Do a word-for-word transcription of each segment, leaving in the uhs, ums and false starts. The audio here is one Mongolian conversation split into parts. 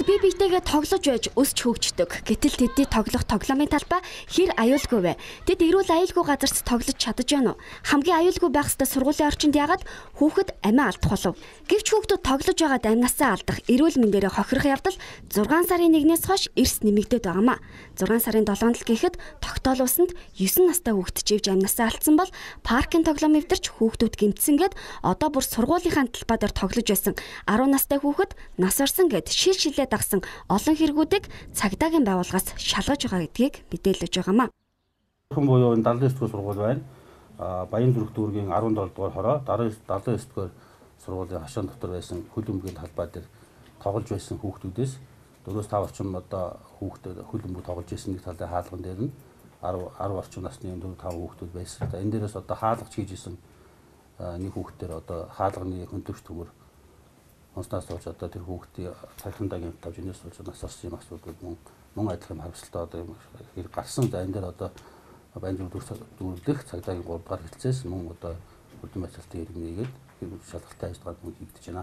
бие биетэйгээ тоглож байж өсч хөгждөг. Гэтэл тэдний тоглох тоглоомын талбай хэр аюулгүй вэ? Тэд эрүүл аюулгүй газарт тоглож чадаж байна уу? Хамгийн аюулгүй байх ёстой сургуулийн орчинд яагаад хүүхэд амиа алдах болов? Гэвч хүүхдүүд тоглож байгаад амнасаа алдах, эрүүл мэндээрээ хохирох явдал зургаан сарын нэгнээс хойш эрс нэмэгдээд байгаамаа. зургаан сарын долоонод гэхэд тогтоолуулсанд есөн настай хүүхэд живж амнасаа алдсан бол паркын тоглоом эвдэрч хүүхдүүд гэмтсэн гэд одоо бүр сургуулийнхаа талбай дээр тоглож байсан арван настай хүүхэд нас орсон гэд шил шилээ дагсан олон хэрэгүүдийг цагдаагийн байгууллагаас шалгаж байгаа гэдгийг мэдээлж байгаамаа. Хүн буюу энэ далайн эсдгээр сургууль байна. А Баян зүрх дүүргийн арван долоо дугаар хороо далайн эсдгээр сургуулийн хашаан дотор байсан хөл өмгийн талбай дээр тоглож байсан хүүхдүүдээс дөрвөөс тав орчим одоо хүүхдүүд хөл өмгөд тоглож байсан нэг талын хаалган дээр нь арван орчим насны дөрвөн тав хүүхдүүд байсан. За энэ дээрээс одоо хаалгач хийж исэн нэг хүүхдээр одоо хаалганы хөндөвч төгөр онцнаас болж одоо тэр хүүхдийн цахилгаан тавж инээс болж нас орсон юм асуудал мөн мөн адилхан харамсалтай одоо хэрэг гарсан. За энэ дээр одоо Баян зүрх дүүрлэх цагдаагийн гурав дахь хэлцээс мөн одоо хөдөлмөрийн ажлын хэрэг нээгээд шалгалтын ажиллагаа мөн хийгдэж байна.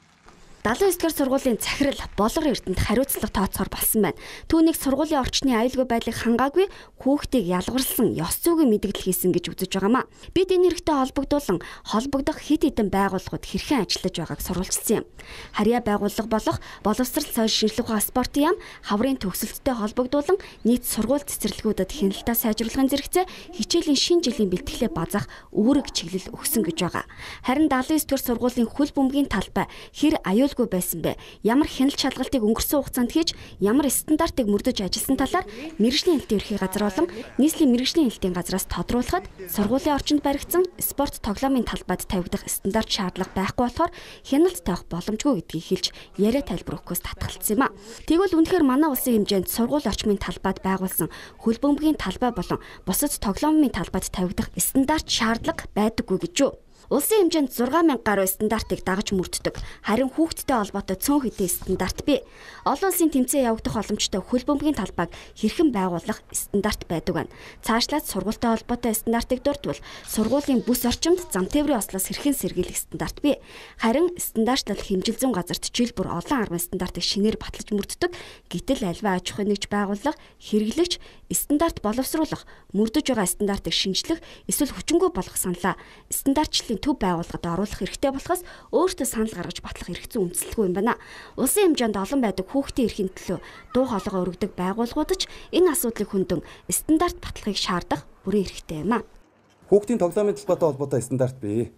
далайн эсдгээр сургуулийн захирал Болгор Эрдэнэт хариуцлага тооцоор болсон байна. Түүнийг сургуулийн орчны аюулгүй байдлыг хангаагүй хүүхдийг ялгарлсан ёс зүйн мэдгэл хийсэн гэж үзэж байгаамаа. Бид энэ хэрэгтэй холбогдуулан холбогдох хэд хэдэн байгууллагууд хэрхэн ажиллаж байгааг сурвалжсан юм. Харьяа байгууллага болох боловсрал соёл шинжилгээ ухаан спортын яам хаврын төгсөлттэй холбогдуулан нийт сургууль цэцэрлэгүүдэд хяналтаа сайжруулахын зэрэгцээ хичээлийн шинэ жилийн бэлтгэлээ базаах үүрэг чиглэл өгсөн гэж байгаа. Харин далайн эсдгээр сургуулийн хөл бөмбөгийн талбай хэр аюулгүй байсан бэ? Ямар хяналт шалгалтыг өнгөрсөн хугацаанд хийж ямар стандартыг мөрдөж ажилласан талаар мэргэжлийн хэлтийн ерхий газар болон нийслэлийн мэргэжлийн хэлтийн газраас тодруулахад сургуулийн орчинд баригдсан спорт тоглоомын талбайд тавигдах стандарт шаардлага байхгүй болохоор хяналт тавих боломжгүй гэдгийг хэлж яриа тайлбар өгөхөөс татгалцсан юм а. Тэгвэл үнэхээр манай улсын хэмжээнд сургууль орчмын талбайд байгуулсан хөл бөмбөгийн талбай болон бусад тоглоомын талбайд тавигдах стандарт шаардлага байдаггүй гэж юу? Улсын хэмжээнд зургаан мянга гаруй стандартыг дагаж мөрддөг. Харин хүүхдтэй холбоотой цөөн хэдэн стандарт бий. Олон улсын тэмцээн явагдах боломжтой хөл бөмбөгийн талбайг хэрхэн байгуулах стандарт байдаг байна. Цаашлаад сургуультай холбоотой стандартыг дурдвал сургуулийн бүс орчимд зам тээврийн ослоос хэрхэн сэргийлэх стандарт бий. Харин стандартлал хэмжил зүйн газарт жил бүр олон аргын стандартыг шинээр баталж мөрддөг. Гэтэл альва аж ахуйн нэгж байгууллага хэрэглэгч стандарт боловсруулах, мөрдөж байгаа стандартыг шинжлэх, эсвэл хүчингү болгох саналаа стандартчлалын төв байгууллагад оруулах хэрэгтэй болохоос өөртөө санал гаргаж батлах хэрэгцээ үндэслэлгүй юм байна. Улсын хэмжээнд олон байдаг хүүхдийн эрхийн төлөө дуу хоолойгоо өргөдөг байгууллагууд ч энэ асуудлыг хөндөөн стандарт баталгыг шаардах бүрэн хэрэгтэй юм а. Хүүхдийн тоглоомын талбайтай холбоотой стандарт бий.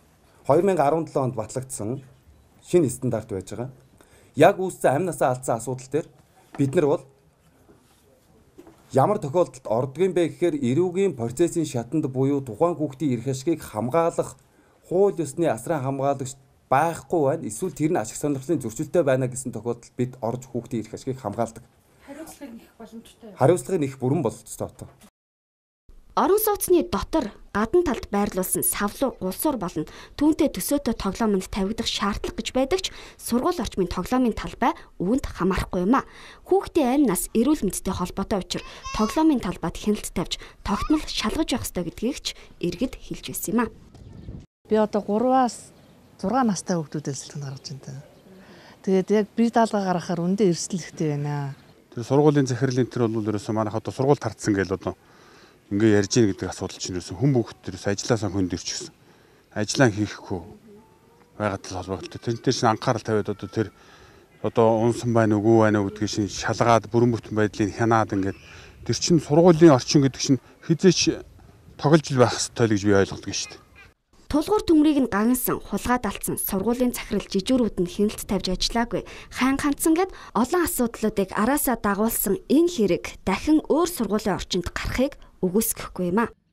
две тысячи десять онд батлагдсан шинэ стандарт байж байгаа. Яг үүссэн амь насаа алдсан асуудал дээр бид нар бол ямар тохиолдолд ордгийн бэ гэхээр эрүүгийн процессын шатанд буюу тухайн хүүхдийн эрх ашгийг хамгаалах хууль ёсны асран хамгаалагч байхгүй байна. Эсвэл тэр нь ашиг сонирхлын зөрчилтэй байна гэсэн тохиолдолд бид орж хүүхдийн эрх ашгийг хамгаалдаг. Хариуцлагыг нэх боломжтой. Хариуцлагыг нэх бүрэн бололцтой одоо. Орон сууцны дотор гадна талд байрлуулсан савлуур, улсуур болон түүнтэй төсөөтэй тоглоомонд тавигдах шаардлага гэж байдаг ч сургууль орчмын тоглоомын талбай үүнд хамаарахгүй юм а. Хүүхдийн амь нас эрүүл мэндтэй холбоотой учраас тоглоомын талбайд хяналт тавьж тогтмол шалгаж явах ёстой гэдгийг ч иргэд хэлж байсан юм а. Би одоо гураваас зургаан настай хүүхдүүдээс сэлгэн гаргаж байна. Тэгээд яг бие даалга гаргахаар үндэ эрсдэлтэй байна. Тэр сургуулийн захирлын тэр бол ерөөсөө манайх одоо сургууль тартсан гэж одоо ингээ ярьж ийн гэдэг асуудал чинь ерөөсөө хүн бүгд тэрс ажилласаа хүнд ирчихсэн. Ажлаа хийхгүй байгаад л холбоотой. Тэр дээр шин анхаарал тавиад одоо тэр одоо унсан байна үгүй байна гэдгийг шин шалгаад бүрэн бүтэн байдлыг хянаад ингээд тэр чин сургуулийн орчин гэдэг чинь хизээч тоглож л байх ёстой л гэж би ойлгодог шүү дээ. Тулгуур төмрийг нь гагансан, хулгайд алдсан сургуулийн захирал жижүүрүүд нь хяналт тавьж ажиллаагүй. Хайн хандсан гэд олон асуудлуудыг араасаа дагуулсан энэ хэрэг дахин өөр сургуулийн орчинд гарахыг үгүйсгэхгүй юм а.